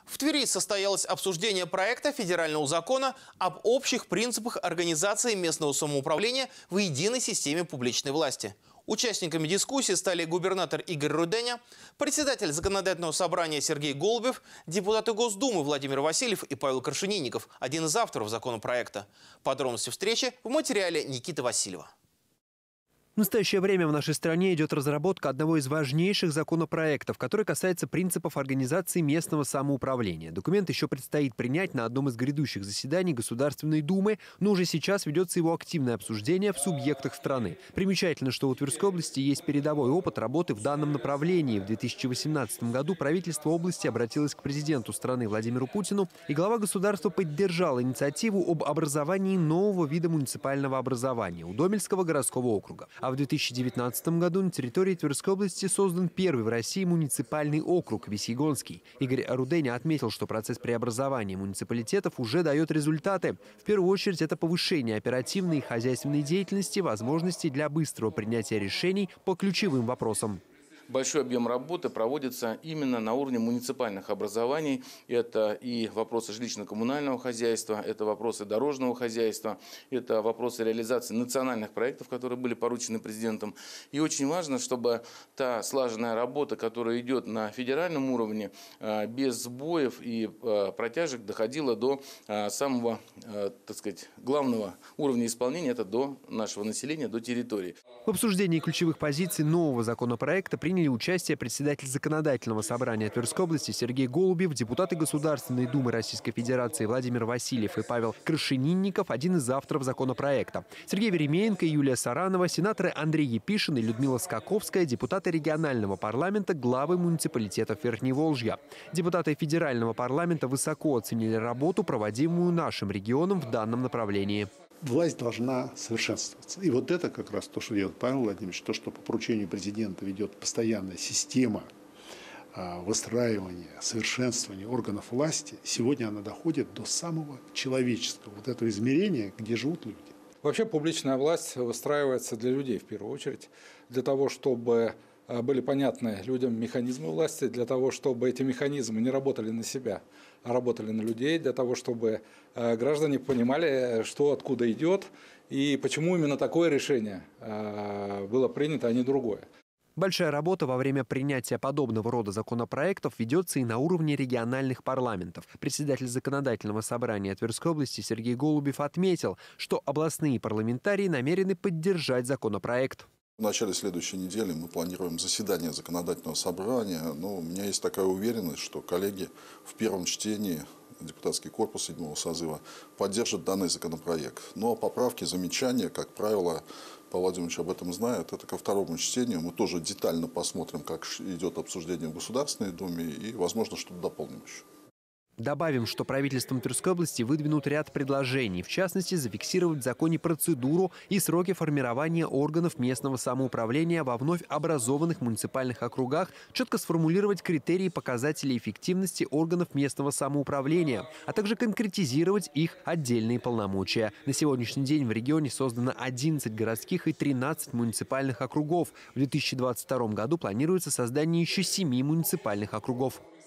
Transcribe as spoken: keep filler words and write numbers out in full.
В Твери состоялось обсуждение проекта федерального закона об общих принципах организации местного самоуправления в единой системе публичной власти. Участниками дискуссии стали губернатор Игорь Руденя, председатель законодательного собрания Сергей Голубев, депутаты Госдумы Владимир Васильев и Павел Крашенинников, один из авторов законопроекта. Подробности встречи в материале Никиты Васильева. В настоящее время в нашей стране идет разработка одного из важнейших законопроектов, который касается принципов организации местного самоуправления. Документ еще предстоит принять на одном из грядущих заседаний Государственной Думы, но уже сейчас ведется его активное обсуждение в субъектах страны. Примечательно, что у Тверской области есть передовой опыт работы в данном направлении. В две тысячи восемнадцатом году правительство области обратилось к президенту страны Владимиру Путину, и глава государства поддержал инициативу об образовании нового вида муниципального образования – Удомельского городского округа. А в две тысячи девятнадцатом году на территории Тверской области создан первый в России муниципальный округ – Весьегонский. Игорь Руденя отметил, что процесс преобразования муниципалитетов уже дает результаты. В первую очередь это повышение оперативной и хозяйственной деятельности, возможностей для быстрого принятия решений по ключевым вопросам. Большой объем работы проводится именно на уровне муниципальных образований. Это и вопросы жилищно-коммунального хозяйства, это вопросы дорожного хозяйства, это вопросы реализации национальных проектов, которые были поручены президентом. И очень важно, чтобы та слаженная работа, которая идет на федеральном уровне, без сбоев и протяжек доходила до самого, так сказать, главного уровня исполнения, это до нашего населения, до территории. В обсуждении ключевых позиций нового законопроекта приняли участие председатель законодательного собрания Тверской области Сергей Голубев, депутаты Государственной Думы Российской Федерации Владимир Васильев и Павел Крашенинников, один из авторов законопроекта. Сергей Веремеенко и Юлия Саранова, сенаторы Андрей Епишин и Людмила Скаковская, депутаты регионального парламента, главы муниципалитетов Верхневолжья. Депутаты федерального парламента высоко оценили работу, проводимую нашим регионом в данном направлении. Власть должна совершенствоваться. И вот это как раз то, что делает Павел Владимирович, то, что по поручению президента ведет постоянная система выстраивания, совершенствования органов власти, сегодня она доходит до самого человеческого, вот этого измерения, где живут люди. Вообще публичная власть выстраивается для людей в первую очередь, для того, чтобы были понятны людям механизмы власти, для того, чтобы эти механизмы не работали на себя, а работали на людей, для того, чтобы граждане понимали, что откуда идет и почему именно такое решение было принято, а не другое. Большая работа во время принятия подобного рода законопроектов ведется и на уровне региональных парламентов. Председатель законодательного собрания Тверской области Сергей Голубев отметил, что областные парламентарии намерены поддержать законопроект. В начале следующей недели мы планируем заседание законодательного собрания, но у меня есть такая уверенность, что коллеги в первом чтении, депутатский корпус седьмого созыва, поддержат данный законопроект. Ну а поправки, замечания, как правило, Павел Владимирович об этом знает, это ко второму чтению. Мы тоже детально посмотрим, как идет обсуждение в Государственной Думе и, возможно, что-то дополним еще. Добавим, что правительством Тверской области выдвинут ряд предложений. В частности, зафиксировать в законе процедуру и сроки формирования органов местного самоуправления во вновь образованных муниципальных округах, четко сформулировать критерии показателей эффективности органов местного самоуправления, а также конкретизировать их отдельные полномочия. На сегодняшний день в регионе создано одиннадцать городских и тринадцать муниципальных округов. В две тысячи двадцать втором году планируется создание еще семи муниципальных округов.